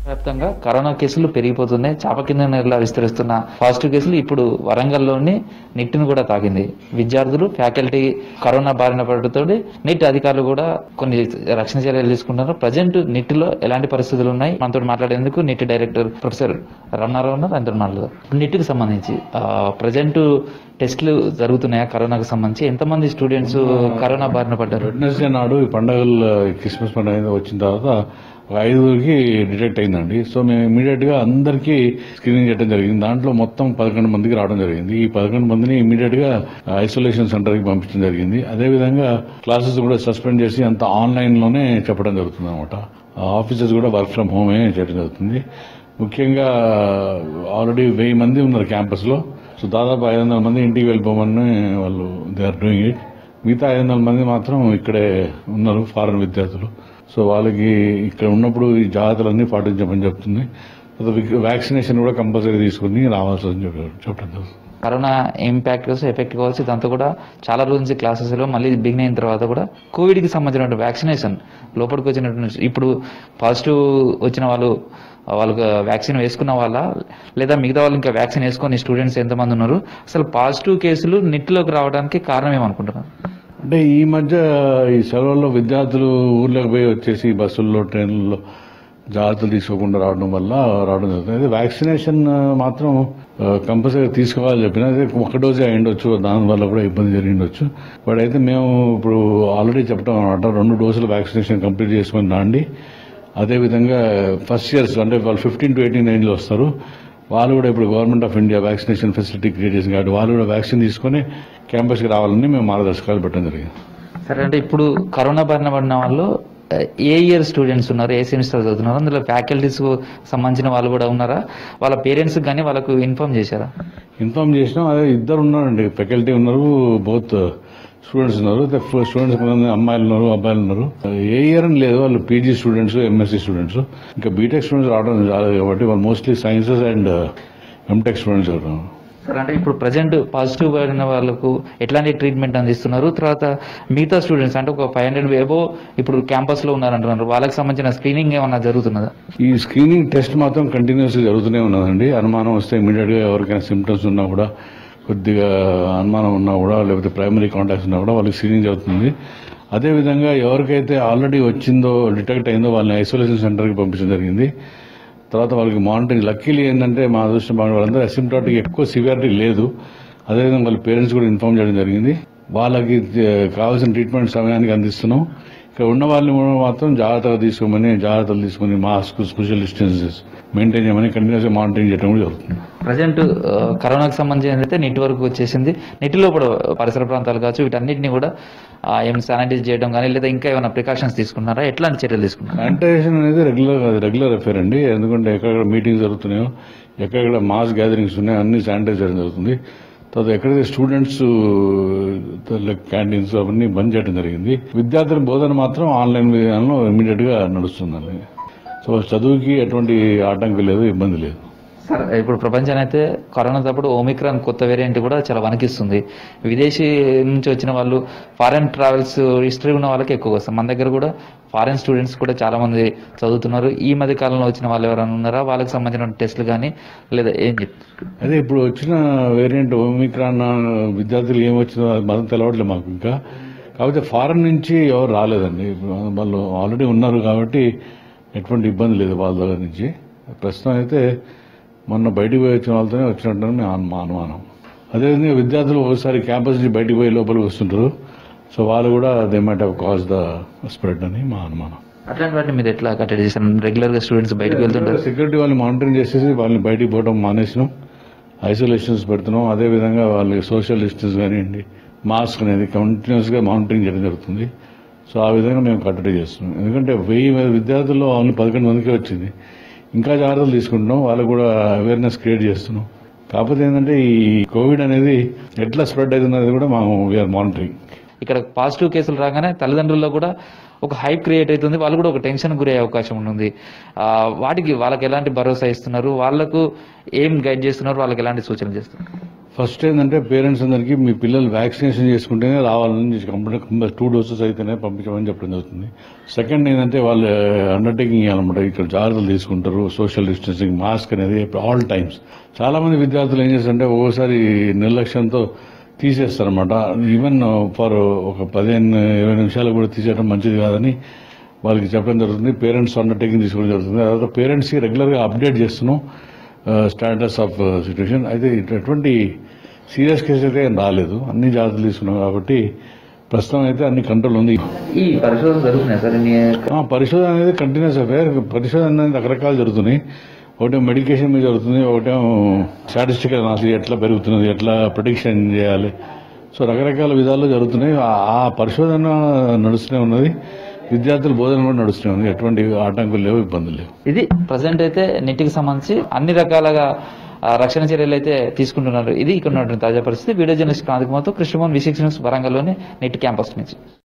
వ్యాప్తంగా కరోనా కేసులు పెరిగిపోతున్నాయి. చాప కింద నీరులా విస్తరిస్తున్న పాజిటివ్ కేసులు ఇప్పుడు వరంగల్లోని నిట్ను కూడా తాకింది. విద్యార్థులు, ఫ్యాకల్టీ కరోనా బారిన పడటంతో నిట్ అధికారులు కూడా కొన్ని రక్షణ చర్యలు తీసుకుంటున్నారు. ప్రజెంట్ నిట్ లో ఎలాంటి పరిస్థితులు ఉన్నాయి? మనతో మాట్లాడేందుకు నిట్ డైరెక్టర్ ప్రొఫెసర్ రమణారావు ఉన్నారు. ఆయనతో మాట్లాడదాం. నిట్ కి సంబంధించి ప్రజెంట్ టెస్టులు జరుగుతున్నాయా? కరోనాకు సంబంధించి ఎంతమంది స్టూడెంట్స్ కరోనా బారిన పడ్డారు? వెడ్నెస్డే నాడు ఈ పండుగలు క్రిస్మస్ పండుగ వచ్చిన తర్వాత 5 డిటెక్ట్ అయిందండి. సో మేము ఇమీడియట్ గా అందరికీ స్క్రీనింగ్ చేయడం జరిగింది. దాంట్లో మొత్తం 11 మందికి రావడం జరిగింది. ఈ 11 మందిని ఇమీడియట్ గా ఐసోలేషన్ సెంటర్ కి పంపించడం జరిగింది. అదేవిధంగా క్లాసెస్ కూడా సస్పెండ్ చేసి అంత ఆన్లైన్ లోనే చెప్పడం జరుగుతుంది అనమాట. ఆఫీసెస్ కూడా వర్క్ ఫ్రం హోమే చేయడం జరుగుతుంది. ముఖ్యంగా ఆల్రెడీ 1000 మంది ఉన్నారు క్యాంపస్ లో. సో దాదాపు 500 మంది ఇంటికి వెళ్ళిపోమని వాళ్ళు దే ఆర్ డూయింగ్ ఇట్. మిగతా 500 మంది మాత్రం ఇక్కడే ఉన్నారు, ఫారెన్ విద్యార్థులు. సో వాళ్ళకి ఇక్కడ ఉన్నప్పుడు ఈ జాగ్రత్తలన్నీ పాటించమని చెప్తుంది. వ్యాక్సినేషన్ కూడా కంపల్సరీ తీసుకుని రావాల్సి చెప్పడం జరుగుతుంది. కరోనా ఇంపాక్ట్ ఎఫెక్ట్ కావచ్చు. దాంతో కూడా చాలా రోజు నుంచి క్లాసెస్ లో మళ్ళీ బిగిన్ అయిన తర్వాత కూడా కోవిడ్ కి సంబంధించిన వ్యాక్సినేషన్ లోపలికి వచ్చినటువంటి ఇప్పుడు పాజిటివ్ వచ్చిన వాళ్ళకి వ్యాక్సిన్ వేసుకున్న వాళ్ళ లేదా మిగతా వాళ్ళు ఇంకా వ్యాక్సిన్ వేసుకుని స్టూడెంట్స్ ఎంతమంది ఉన్నారు? అసలు పాజిటివ్ కేసులు నిట్లోకి రావడానికి కారణం ఏమనుకుంటున్నారు? అంటే ఈ మధ్య ఈ సెలవుల్లో విద్యార్థులు ఊర్లోకి పోయి వచ్చేసి బస్సుల్లో, ట్రైన్లలో జాగ్రత్తలు తీసుకోకుండా రావడం జరుగుతుంది. వ్యాక్సినేషన్ మాత్రం కంపల్సరీ తీసుకోవాలని చెప్పిన ఒక డోజే అయ్యిండొచ్చు, దానివల్ల కూడా ఇబ్బంది జరిగిండొచ్చు. బట్ అయితే మేము ఇప్పుడు ఆల్రెడీ చెప్పడం అనమాట, 2 డోసులు వ్యాక్సినేషన్ కంప్లీట్ చేసుకుని రాండి. అదేవిధంగా ఫస్ట్ ఇయర్స్ అంటే వాళ్ళు 15 to 18 ఏజ్లో వస్తారు. వాళ్ళు కూడా ఇప్పుడు government of India vaccination facility create చేసింది కాబట్టి వాళ్ళు కూడా వ్యాక్సిన్ తీసుకుని క్యాంపస్కి రావాలని మేము మార్గదర్శకాలు పెట్టడం జరిగింది. సరే, అంటే ఇప్పుడు కరోనా బారిన పడిన వాళ్ళు ఏ ఇయర్ స్టూడెంట్స్ ఉన్నారు? ఏ సెమిస్టర్ చదువుతున్నారు? అందులో ఫ్యాకల్టీస్ సంబంధించిన వాళ్ళు కూడా ఉన్నారా? వాళ్ళ పేరెంట్స్ కానీ వాళ్ళకు ఇన్ఫార్మ్ చేశారా? ఇన్ఫార్మ్ చేసినాం. అదే 2 ఉన్నారండి, ఫ్యాకల్టీ ఉన్నారు, బోత్ స్టూడెంట్స్ ఉన్నారు. స్టూడెంట్స్ అమ్మాయిలు ఉన్నారు, అబ్బాయిలు ఉన్నారు. ఏ ఇయర్ అని లేదు, వాళ్ళు పీజీ స్టూడెంట్స్, ఎంఎస్సీ స్టూడెంట్స్, ఇంకా బీటెక్ స్టూడెంట్స్ రావడం రాలేదు కాబట్టి వాళ్ళు mostly sciences and MTech students అవుతారు. సార్, అంటే ఇప్పుడు ప్రజెంట్ పాజిటివ్ పడిన వాళ్ళకు ఎట్లాంటి ట్రీట్మెంట్ అందిస్తున్నారు? తర్వాత మిగతా స్టూడెంట్స్ అంటే ఒక 500 ఏవో ఇప్పుడు క్యాంపస్ లో ఉన్నారంటున్నారు, వాళ్ళకి సంబంధించిన స్క్రీనింగ్ ఏమన్నా జరుగుతున్నదా? ఈ స్క్రీనింగ్ టెస్ట్ మాత్రం కంటిన్యూస్ గా జరుగుతూనే ఉన్నదండి. అనుమానం వస్తే ఇమీడియట్ గా ఎవరికైనా సిమ్టమ్స్ ఉన్నా కూడా, కొద్దిగా అనుమానం ఉన్నా కూడా, లేకపోతే ప్రైమరీ కాంటాక్ట్స్ ఉన్నా కూడా వాళ్ళకి స్క్రీనింగ్ జరుగుతుంది. అదేవిధంగా ఎవరికైతే ఆల్రెడీ వచ్చిందో, డిటెక్ట్ అయిందో వాళ్ళని ఐసోలేషన్ సెంటర్కి పంపించడం జరిగింది. తర్వాత వాళ్ళకి మానిటరింగ్, లక్కీలీ ఏంటంటే మా అదృష్టం వాళ్ళందరూ అసిమ్ప్టాటిక్, ఎక్కువ సివియారిటీ లేదు. అదేవిధంగా వాళ్ళ పేరెంట్స్ కూడా ఇన్ఫార్మ్ చేయడం జరిగింది. వాళ్ళకి కావాల్సిన ట్రీట్మెంట్ సమయానికి అందిస్తున్నాం. ఇక్కడ ఉన్న వాళ్ళని మాత్రం జాగ్రత్తలు తీసుకుని మాస్క్, సోషల్ డిస్టెన్సెస్ మెయింటైన్ చేయమని కంటిన్యూస్ గా మానిటరింగ్ చేయడం కూడా జరుగుతుంది. ప్రజెంట్ కరోనాకు సంబంధించి అయితే నీటి వరకు వచ్చేసింది. నీటిలో కూడా పరిసర ప్రాంతాలు కావచ్చు, వీటన్నిటిని కూడా ఏమైనా శానిటైజ్ చేయడం కానీ లేదా ఇంకా ఏమైనా ప్రికాషన్స్ తీసుకున్నారా? ఎట్లాంటి చర్యలు తీసుకున్నారు? శానిటైజేషన్ అనేది రెగ్యులర్ అఫేర్ అండి. ఎందుకంటే ఎక్కడ మీటింగ్స్ జరుగుతున్నాయో, ఎక్కడ మాస్ గ్యాదరింగ్స్ ఉన్నాయో అన్ని శానిటైజ్ చేయడం జరుగుతుంది. తర్వాత ఎక్కడైతే స్టూడెంట్స్ క్యాంటీన్స్ అవన్నీ బంద్ చేయడం జరిగింది. విద్యార్థుల బోధన మాత్రం ఆన్లైన్ విధానంలో ఇమీడియట్ గా నడుస్తుందండి. సో చదువుకి ఎటువంటి ఆటంకం లేదు, ఇబ్బంది లేదు. సార్, ఇప్పుడు ప్రపంచాన్ని అయితే కరోనా తప్పుడు ఓమిక్రాన్ కొత్త వేరియంట్ కూడా చాలా వణికిస్తుంది. విదేశీ నుంచి వచ్చిన వాళ్ళు, ఫారెన్ ట్రావెల్స్ హిస్టరీ ఉన్న వాళ్ళకి ఎక్కువ వస్తాం. మన దగ్గర కూడా ఫారెన్ స్టూడెంట్స్ కూడా చాలా మంది చదువుతున్నారు. ఈ మధ్య కాలంలో వచ్చిన వాళ్ళు ఎవరైనా ఉన్నారా? వాళ్ళకి సంబంధించిన టెస్టులు కానీ లేదా ఏం చెప్తారు? అదే ఇప్పుడు వచ్చిన వేరియంట్ ఓమిక్రాన్ విద్యార్థులు ఏమొచ్చిందో మనం తెలవట్లేదు మాకు ఇంకా. కాకపోతే ఫారెన్ నుంచి ఎవరు రాలేదండి. వాళ్ళు ఆల్రెడీ ఉన్నారు కాబట్టి ఎటువంటి ఇబ్బంది లేదు వాళ్ళ దగ్గర నుంచి. ప్రస్తుతం అయితే మొన్న బయటికి పోయి వచ్చిన వాళ్ళతోనే వచ్చినట్టు మా అనుమానం. అదేవిధంగా విద్యార్థులు ఒకసారి క్యాంపస్ నుంచి బయటికి పోయి లోపలికి వస్తుంటారు. సో వాళ్ళు కూడా they might have cause the spread అని మా అనుమానం. అట్లాంటి వాటిని మీరు ఎట్లా కట్టడి చేశారు? రెగ్యులర్ గా స్టూడెంట్స్ బయటకు వెళ్తుంటారు, సెక్యూరిటీ వాళ్ళని మానిటరింగ్ చేసేసి వాళ్ళని బయటికి పోవడం మానేసినాం, ఐసోలేషన్స్ పెడుతున్నాం. అదేవిధంగా వాళ్ళకి సోషల్ డిస్టెన్స్ కానివ్వండి, మాస్క్ అనేది కంటిన్యూస్ గా మానిటరింగ్ చేయడం జరుగుతుంది. సో ఆ విధంగా మేము కట్టడి చేస్తున్నాం. ఎందుకంటే 1000 విద్యార్థుల్లో ఓన్లీ 11 మందికే వచ్చింది. ఇంకా జాగ్రత్తలు తీసుకుంటున్నాం, వాళ్ళకు కూడా అవేర్నెస్ క్రియేట్ చేస్తున్నాం. కాకపోతే ఏంటంటే ఈ కోవిడ్ అనేది ఎట్లా స్ప్రెడ్ అవుతున్నది కూడా మనం వీఆర్ మానిటరింగ్. ఇక్కడ పాజిటివ్ కేసులు రాగానే తల్లిదండ్రుల్లో కూడా ఒక హైప్ క్రియేట్ అవుతుంది, వాళ్ళు కూడా ఒక టెన్షన్ గురయ్యే అవకాశం ఉంటుంది. వాళ్ళకి ఎలాంటి భరోసా ఇస్తున్నారు, వాళ్ళకు ఏం గైడ్ చేస్తున్నారు, వాళ్ళకి ఎలాంటి సూచనలు చేస్తున్నారు? ఫస్ట్ ఏంటంటే పేరెంట్స్ అందరికీ మీ పిల్లలు వ్యాక్సినేషన్ చేసుకుంటేనే కంపల్సరీ 2 డోసెస్ అయితేనే పంపించమని చెప్పడం జరుగుతుంది. సెకండ్ ఏంటంటే వాళ్ళు అండర్టేకింగ్ ఇవ్వాలన్నమాట. ఇక్కడ జాగ్రత్తలు తీసుకుంటారు, సోషల్ డిస్టెన్సింగ్, మాస్క్ అనేది ఆల్ టైమ్స్. చాలా మంది విద్యార్థులు ఏం చేస్తారంటే ఒక్కోసారి నిర్లక్ష్యంతో తీసేస్తారనమాట. ఈవెన్ ఫర్ ఒక 15-20 నిమిషాలు కూడా తీసేయడం మంచిది కాదని వాళ్ళకి చెప్పడం జరుగుతుంది. పేరెంట్స్ అండర్టేకింగ్ తీసుకోవడం జరుగుతుంది. తర్వాత పేరెంట్స్కి రెగ్యులర్గా అప్డేట్ చేస్తున్నాం స్టాటస్ ఆఫ్ సిచ్యువేషన్. అయితే ఎటువంటి సీరియస్ కేసు అయితే ఏం రాలేదు, అన్ని జాగ్రత్తలు తీసుకున్నాం కాబట్టి ప్రస్తుతం అయితే అన్ని కంట్రోల్ ఉంది. ఈ పరిశోధన జరుగుతున్నాయి సార్? పరిశోధన అనేది కంటిన్యూస్ అఫేర్. పరిశోధన అనేది రకరకాలు జరుగుతున్నాయి. ఒకటేమో మెడికేషన్ మీద జరుగుతుంది, ఒకటేమో స్టాటిస్టికల్ అనాలిసిస్ ఎట్లా పెరుగుతున్నది, ఎట్లా ప్రిడిక్షన్ చేయాలి. సో రకరకాల విధాల్లో జరుగుతున్నాయి. ఆ పరిశోధన నడుస్తూనే ఉన్నది, విద్యార్థుల బోధన కూడా నడుస్తూనే ఉంది. ఎటువంటి ఆటంకులు లేవు, ఇబ్బందులు లేవు. ఇది ప్రజెంట్ అయితే నీటికి సంబంధించి అన్ని రకాలుగా రక్షణ చర్యలు అయితే తీసుకుంటున్నారు. ఇది ఇక్కడ ఉన్నటువంటి తాజా పరిస్థితి. వీడియో జర్నలిస్ట్ కాంతికుమార్తో కృష్ణమోహన్, V6 న్యూస్, వరంగల్లోని NIT క్యాంపస్ నుంచి.